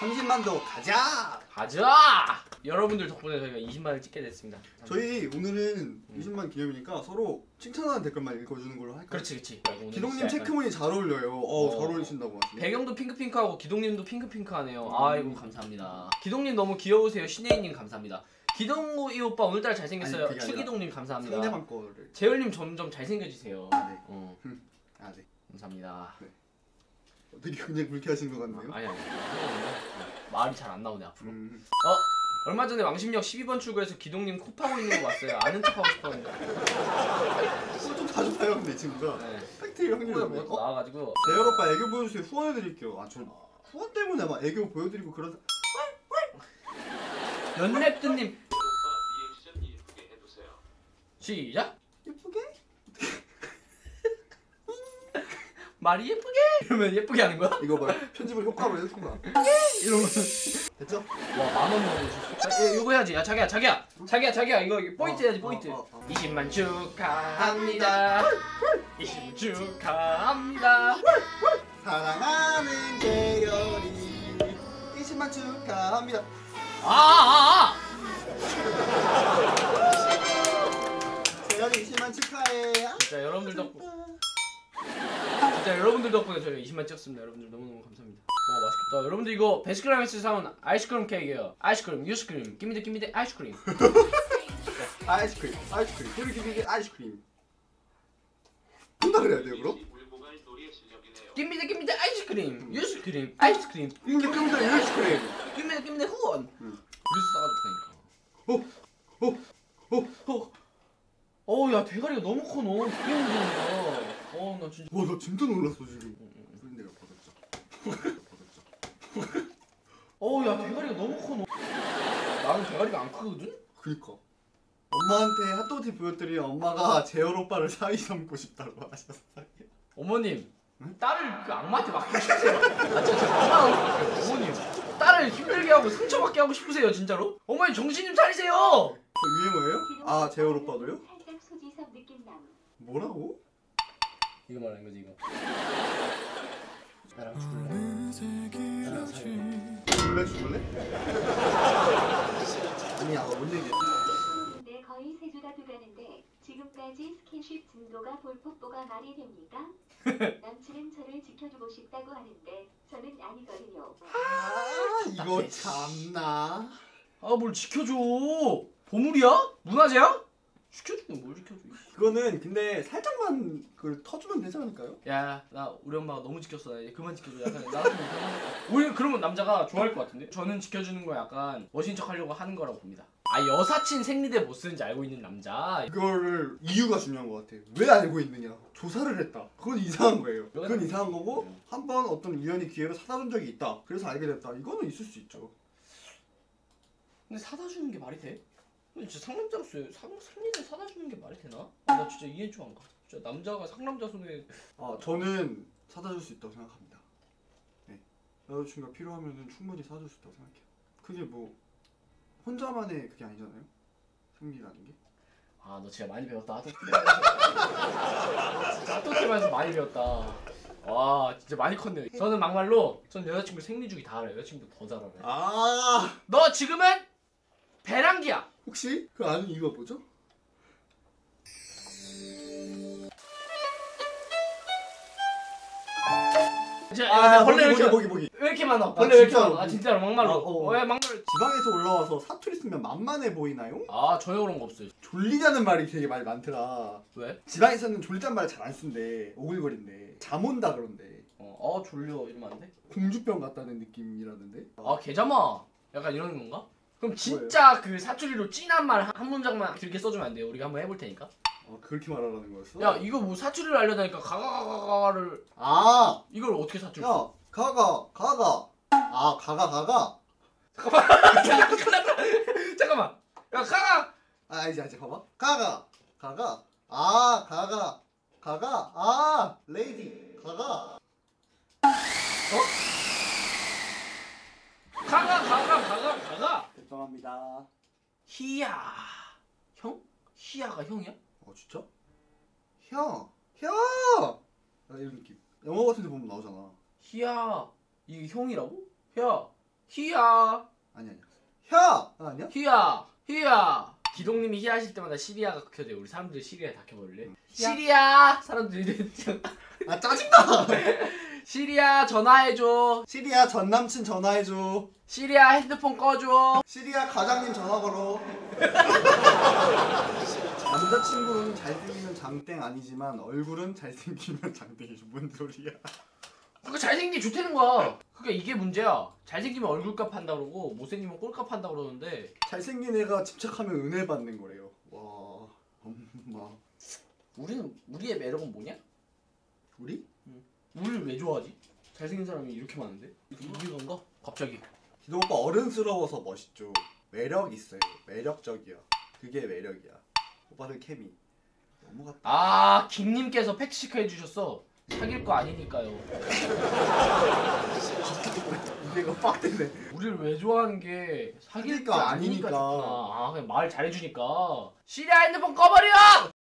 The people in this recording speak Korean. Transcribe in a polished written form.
30만 더 가자! 가자! 여러분들 덕분에 저희가 20만을 찍게 됐습니다. 저희 오늘은 20만 기념이니까 서로 칭찬하는 댓글만 읽어주는 걸로 할까요? 그렇지 그렇지. 기동님 체크무늬 잘 어울려요. 잘 어울리신다고 하시네. 배경도 핑크핑크하고 기동님도 핑크핑크하네요. 아이고 감사합니다. 기동님 너무 귀여우세요. 신예인님 감사합니다. 기동이 오빠 오늘따라 잘생겼어요. 아니, 추기동님 감사합니다. 상대방 거를. 재열님 점점 잘생겨지세요. 네. 네. 감사합니다. 네. 되게 굉장히 불쾌하신 것 같네요. 아니 말이 잘 안 나오네 앞으로. 얼마 전에 왕십역 12번 출구에서 기동님 코 파고 있는 거 봤어요. 아는 척하고 싶었는데. 좀 자주 봐요 근데 친구가. 네. 팩트일 확률이 뭐 나와가지고. 재열 오빠 애교 보여주세요. 후원해드릴게요. 저 후원 때문에 막 애교 보여드리고 그런. 연랩드님 시작. 예쁘게? 말이 예쁘게 이러면 예쁘게 하는 거야? 이거 봐 편집을 효과로 해준 거야. 이러면 됐죠? 와 10,000원 넣어주셨어. 이거 해야지. 야 자기야 이거 포인트 해야지 포인트. 20만 축하합니다. 20만 축하합니다. 사랑하는 재열이 20만 축하합니다. 재열이 20만 축하해. 진짜 여러분들 덕분에 저희가 20만 찍었습니다. 여러분들 너무너무 감사합니다. 와 맛있겠다. 여러분들 이거 베스킨라빈스 사온 아이스크림 케이크예요. 아이스크림, 유스크림, 끼미드 아이스크림. 아이스크림. 소리 기비게 아이스크림. 뭔다 그래야 돼요 그럼? 끼미드 아이스크림, 유스크림, 아이스크림. 끼미드 아이스크림. 끼미드 후원. 그래서 싸가지고 다니까. 야 대가리가 너무 커 너. 되게 움직인다. 나 진짜. 와 나 진짜 놀랐어 지금. 그런 데가 버렸죠. 야 대가리가 너무 커 너. 나는 대가리가 안 크거든? 그니까. 엄마한테 핫도그 보여드리면 엄마가 재열 오빠를 사위 삼고 싶다고 하셨어요. 어머님, 딸을 그 악마한테 맡기고 싶으세요? 진짜 어머님, 딸을 힘들게 하고 상처받게 하고 싶으세요 진짜로? 어머니 정신 좀 차리세요. 유행어예요? 재열 오빠도요? 뭐라고? 이거 말하는 거지 이거. 나랑 죽을래? 나랑 살래? 죽을래? 아니야 뭔 얘기야? 근데 거의 3주가 돼가는데 지금까지 스킨십 진도가 볼폭보가 말이 됩니까? 남친은 저를 지켜주고 싶다고 하는데 저는 아니거든요. 이거 참나. 뭘 지켜줘? 보물이야? 문화재야? 지켜주긴 뭘 지켜줘? 그거는 근데 살짝만 그걸 터주면 되지 않을까요? 야, 나 우리 엄마가 너무 지켰어. 나 이제 그만 지켜줘. 약간 나도 오히려 그러면 남자가 좋아할 것 같은데? 저는 지켜주는 거 약간 멋진 척 하려고 하는 거라고 봅니다. 여사친 생리대 못 쓰는지 알고 있는 남자. 그거를 이유가 중요한 것 같아. 왜 알고 있느냐? 조사를 했다. 그건 이상한 거예요. 그건 이상한 거고 한 번 어떤 우연히 기회로 사다 준 적이 있다. 그래서 알게 됐다. 이거는 있을 수 있죠. 근데 사다 주는 게 말이 돼? 진짜 상남자로서 생리대 사다 주는 게 말이 되나? 나 진짜 이해 좀 안 가. 진짜 남자가 상남자 손에. 저는 사다 줄 수 있다고 생각합니다. 네. 여자친구가 필요하면은 충분히 사줄 수 있다고 생각해요. 그게 뭐 혼자만의 그게 아니잖아요. 생리라는 게. 너 진짜 많이 배웠다. 진짜 핫도그에서 많이 배웠다. 와 진짜 많이 컸네요. 저는 막말로 전 여자친구 생리주기 다 알아요. 여자친구 더 잘 알아요. 너 지금은 배란기야. 혹시 그 아는 이유가 뭐죠? 벌레 보기. 왜 이렇게 많아? 벌레 왜 이렇게 많아? 진짜로 막말로. 왜 막말로? 지방에서 올라와서 사투리 쓰면 만만해 보이나요? 전혀 그런 거 없어요. 졸리다는 말이 되게 많이 많더라. 왜? 지방에서는 졸리다는 말 잘 안 쓴대. 오글거린대. 잠 온다 그런데. 졸려 이러면 안 돼? 공주병 같다는 느낌이라는데. 개자마. 약간 이런 건가? 그럼 진짜 그 사투리로 진한 말 한 문장만 길게 써주면 안 돼요? 우리가 한번 해볼 테니까. 그렇게 말하라는 거였어? 야 이거 뭐 사투리를 알려다니까 가가가가를. 이걸 어떻게 사투리? 야 가가. 가가. 잠깐만. 야 가가. 이제 봐봐. 가가. 레이디. 가가. 가가. 죄송합니다. 희야. 형? 희야가 형이야? 진짜? 형! 이런 느낌. 영화 같은 데 보면 나오잖아. 희야. 이게 형이라고? 야. 희야 아니야. 야! 아니야? 희야 기동님이 희야 하실 때마다 시리아가 켜져요. 우리 사람들이 시리아에 다 켜볼래? 시리아 사람들이 아 짜증나! 시리아 전화해줘. 시리아 전 남친 전화해줘. 시리아 핸드폰 꺼줘. 시리아 과장님 전화 걸어. 남자친구는 잘생기면 장땡 아니지만 얼굴은 잘생기면 장땡이죠. 뭔 소리야? 그거 잘생긴 게 좋다는 거야. 그러니까 이게 문제야. 잘생기면 얼굴값 한다 그러고 못생기면 꼴값 한다 그러는데 잘생긴 애가 집착하면 은혜 받는 거래요. 와, 엄마. 우리의 매력은 뭐냐? 우리? 우리를 왜 좋아하지? 잘생긴 사람이 이렇게 많은데? 이건가? 갑자기 기동 오빠 어른스러워서 멋있죠. 매력 있어요. 매력적이야. 그게 매력이야. 오빠들 케미 너무 같다. 아 김님께서 팩트체크 해주셨어. 사귈 거 아니니까요. 이거 빡대네. 우리를 왜 좋아하는 게 사귈 사귈 거 거 아니니까 아니니까. 좋구나. 아 그냥 말 잘해주니까. 시리아 핸드폰 꺼버려!